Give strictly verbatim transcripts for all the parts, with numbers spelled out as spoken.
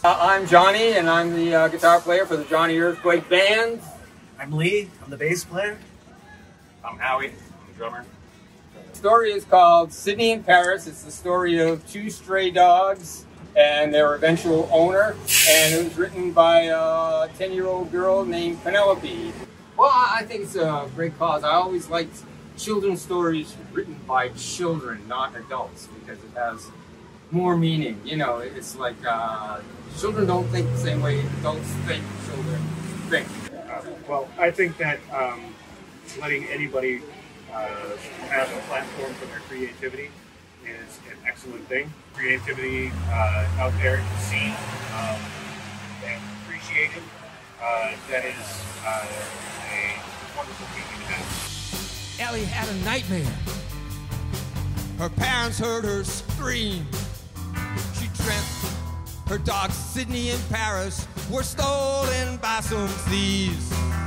Uh, I'm Jonee, and I'm the uh, guitar player for the Jonee Earthquake Band. I'm Lee. I'm the bass player. I'm Howie. I'm the drummer. The story is called Sydney in Paris. It's the story of two stray dogs and their eventual owner, and it was written by a ten-year-old girl named Penelope. Well, I think it's a great cause. I always liked children's stories written by children, not adults, because it has more meaning. You know, it's like uh, children don't think the same way adults think children think. Uh, well, I think that um, letting anybody uh, have a platform for their creativity is an excellent thing. Creativity uh, out there is seen um, and appreciated. Uh, that is uh, a wonderful thing to have. Ellie had a nightmare. Her parents heard her scream. She dreamt her dogs Sydney and Paris were stolen by some thieves.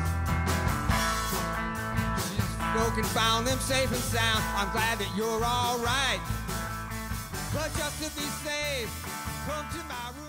She's broken, found them safe and sound. I'm glad that you're all right. But just to be safe, come to my room.